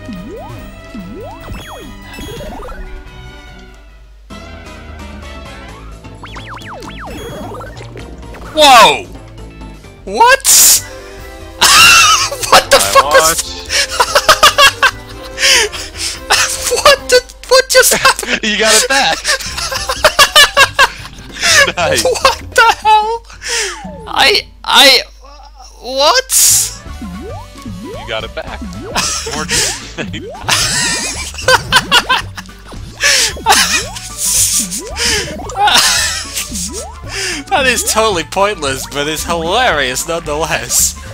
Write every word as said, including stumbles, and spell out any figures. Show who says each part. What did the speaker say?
Speaker 1: Whoa! What? What the
Speaker 2: I
Speaker 1: fuck
Speaker 2: watch.
Speaker 1: was... What the... What just happened?
Speaker 2: You got it back! Nice.
Speaker 1: What the hell? I... I... What?
Speaker 2: You got it back. More
Speaker 1: That is totally pointless, but it's hilarious nonetheless.